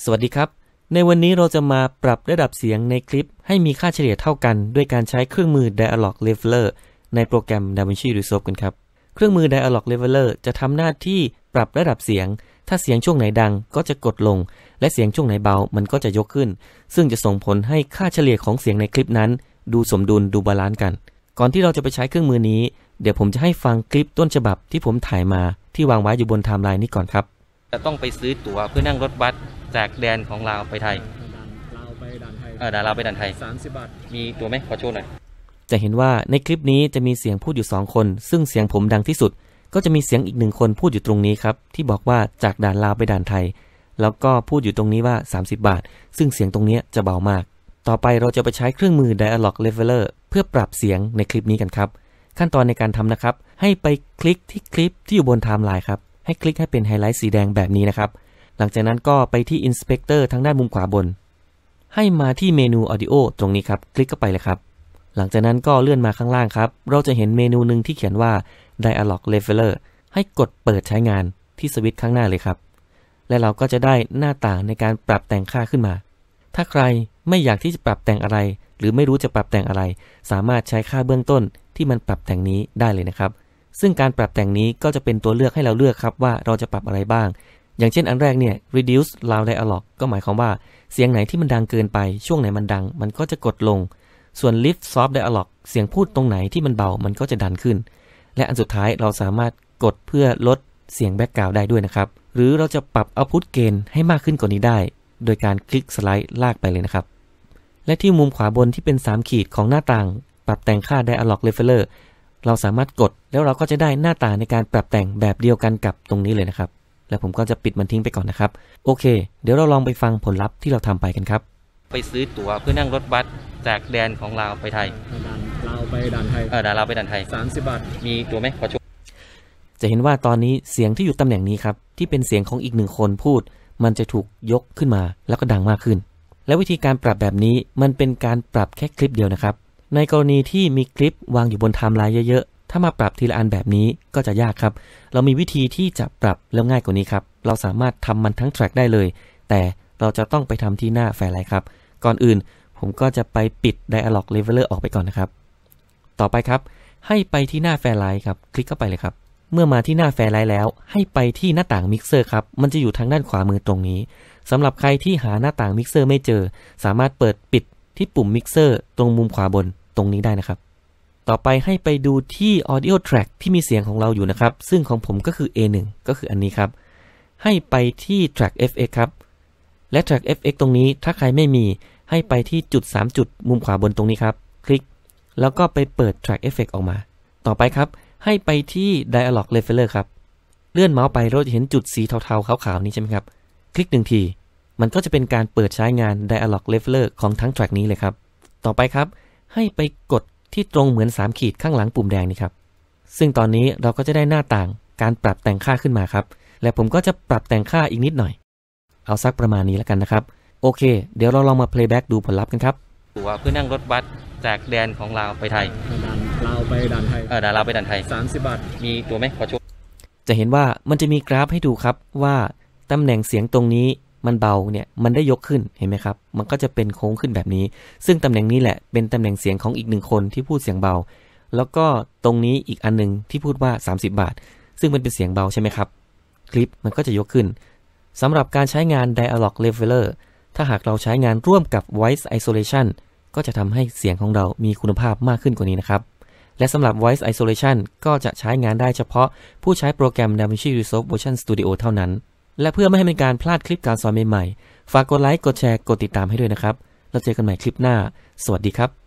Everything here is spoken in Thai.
สวัสดีครับในวันนี้เราจะมาปรับระดับเสียงในคลิปให้มีค่าเฉลี่ยเท่ากันด้วยการใช้เครื่องมือ Dialog Leveler ในโปรแกรม DaVinci Resolve กันครับเครื่องมือ Dialog Leveler จะทำหน้าที่ปรับระดับเสียงถ้าเสียงช่วงไหนดังก็จะกดลงและเสียงช่วงไหนเบามันก็จะยกขึ้นซึ่งจะส่งผลให้ค่าเฉลี่ยของเสียงในคลิปนั้นดูสมดุลดูบาลานซ์กันก่อนที่เราจะไปใช้เครื่องมือนี้เดี๋ยวผมจะให้ฟังคลิปต้นฉบับที่ผมถ่ายมาที่วางไว้อยู่บนไทม์ไลน์นี้ก่อนครับจะต้องไปซื้อตั๋วเพื่อนั่งรถบัสจากแดนของลาวไปไทยลาวไปด่านไทยลาวไปด่านไทย 30 บาทมีตั๋วไหมขอโชว์หน่อยจะเห็นว่าในคลิปนี้จะมีเสียงพูดอยู่2คนซึ่งเสียงผมดังที่สุดก็จะมีเสียงอีก1คนพูดอยู่ตรงนี้ครับที่บอกว่าจากด่านลาวไปด่านไทยแล้วก็พูดอยู่ตรงนี้ว่า30 บาทซึ่งเสียงตรงนี้จะเบามากต่อไปเราจะไปใช้เครื่องมือ Dialog Leveler เพื่อปรับเสียงในคลิปนี้กันครับขั้นตอนในการทำนะครับให้ไปคลิกที่คลิปที่อยู่บนไทม์ไลน์ครับให้คลิกให้เป็นไฮไลท์สีแดงแบบนี้นะครับหลังจากนั้นก็ไปที่ Inspector ทางด้านมุมขวาบนให้มาที่เมนู Audio ตรงนี้ครับคลิกเข้าไปเลยครับหลังจากนั้นก็เลื่อนมาข้างล่างครับเราจะเห็นเมนูหนึ่งที่เขียนว่า Dialog Leveler ให้กดเปิดใช้งานที่สวิตช์ข้างหน้าเลยครับและเราก็จะได้หน้าต่างในการปรับแต่งค่าขึ้นมาถ้าใครไม่อยากที่จะปรับแต่งอะไรหรือไม่รู้จะปรับแต่งอะไรสามารถใช้ค่าเบื้องต้นที่มันปรับแต่งนี้ได้เลยนะครับซึ่งการปรับแต่งนี้ก็จะเป็นตัวเลือกให้เราเลือกครับว่าเราจะปรับอะไรบ้างอย่างเช่นอันแรกเนี่ย reduce loud dialog ก็หมายความว่าเสียงไหนที่มันดังเกินไปช่วงไหนมันดังมันก็จะกดลงส่วน lift soft dialog เสียงพูดตรงไหนที่มันเบามันก็จะดันขึ้นและอันสุดท้ายเราสามารถกดเพื่อลดเสียงแบ็คกราวด์ได้ด้วยนะครับหรือเราจะปรับ output gain ให้มากขึ้นกว่านี้ได้โดยการคลิกสไลด์ลากไปเลยนะครับและที่มุมขวาบนที่เป็น3ขีดของหน้าต่างปรับแต่งค่า Dialog Leveler เราสามารถกดแล้วเราก็จะได้หน้าต่างในการปรับแต่งแบบเดียวกันกับตรงนี้เลยนะครับแล้วผมก็จะปิดมันทิ้งไปก่อนนะครับโอเคเดี๋ยวเราลองไปฟังผลลัพธ์ที่เราทำไปกันครับไปซื้อตั๋วเพื่อนั่งรถบัสจากแดนของลาวไปไทยลาวไปด่านไทยลาวไปด่านไทย 30 บาทมีตั๋วไหมขอโชว์จะเห็นว่าตอนนี้เสียงที่อยู่ตำแหน่งนี้ครับที่เป็นเสียงของอีก1คนพูดมันจะถูกยกขึ้นมาแล้วก็ดังมากขึ้นและวิธีการปรับแบบนี้มันเป็นการปรับแค่คลิปเดียวนะครับในกรณีที่มีคลิปวางอยู่บนไทม์ไลน์เยอะๆถ้ามาปรับทีละอันแบบนี้ก็จะยากครับเรามีวิธีที่จะปรับแล้วง่ายกว่านี้ครับเราสามารถทำมันทั้งแทร็กได้เลยแต่เราจะต้องไปทำที่หน้าแฟร์ไลท์ครับก่อนอื่นผมก็จะไปปิด Dialog Leveler ออกไปก่อนนะครับต่อไปครับให้ไปที่หน้าแฟร์ไลท์ครับคลิกเข้าไปเลยครับเมื่อมาที่หน้าแฟร์ไลท์แล้วให้ไปที่หน้าต่างมิกเซอร์ครับมันจะอยู่ทางด้านขวามือตรงนี้สำหรับใครที่หาหน้าต่างมิกเซอร์ไม่เจอสามารถเปิดปิดที่ปุ่มมิกเซอร์ตรงมุมขวาบนตรงนี้ได้นะครับต่อไปให้ไปดูที่ Audio Track ที่มีเสียงของเราอยู่นะครับซึ่งของผมก็คือ A1 ก็คืออันนี้ครับให้ไปที่ Track FX ครับและ Track FX ตรงนี้ถ้าใครไม่มีให้ไปที่จุด3จุดมุมขวาบนตรงนี้ครับคลิกแล้วก็ไปเปิด Track Effect ออกมาต่อไปครับให้ไปที่ Dialog Leveler ครับเลื่อนเมาส์ไปเราจะเห็นจุดสีเทาๆขาวๆนี้ใช่ไหมครับคลิก1ทีมันก็จะเป็นการเปิดใช้งาน Dialog Leveler ของทั้ง Track นี้เลยครับต่อไปครับให้ไปกดที่ตรงเหมือน3ขีดข้างหลังปุ่มแดงนี่ครับซึ่งตอนนี้เราก็จะได้หน้าต่างการปรับแต่งค่าขึ้นมาครับและผมก็จะปรับแต่งค่าอีกนิดหน่อยเอาสักประมาณนี้แล้วกันนะครับโอเคเดี๋ยวเราลองมา playback ดูผลลัพธ์กันครับตั๋วเพื่อนั่งรถบัสจากแดนของลาวไปไทยลาวไปด่านไทยลาวไปด่านไทย 30 บาทมีตั๋วไหมขอโชว์จะเห็นว่ามันจะมีกราฟให้ดูครับว่าตำแหน่งเสียงตรงนี้มันเบาเนี่ยมันได้ยกขึ้นเห็นไหมครับมันก็จะเป็นโค้งขึ้นแบบนี้ซึ่งตำแหน่งนี้แหละเป็นตำแหน่งเสียงของอีก1คนที่พูดเสียงเบาแล้วก็ตรงนี้อีกอันนึงที่พูดว่า30 บาทซึ่งมันเป็นเสียงเบาใช่ไหมครับคลิปมันก็จะยกขึ้นสำหรับการใช้งาน Dialog Leveler ถ้าหากเราใช้งานร่วมกับ Voice Isolation ก็จะทำให้เสียงของเรามีคุณภาพมากขึ้นกว่านี้นะครับและสำหรับ Voice Isolation ก็จะใช้งานได้เฉพาะผู้ใช้โปรแกรม DaVinci Resolve Version Studio เท่านั้นและเพื่อไม่ให้เป็นการพลาดคลิปการสอนใหม่ๆฝากกดไลค์กดแชร์กดติดตามให้ด้วยนะครับแล้วเจอกันใหม่คลิปหน้าสวัสดีครับ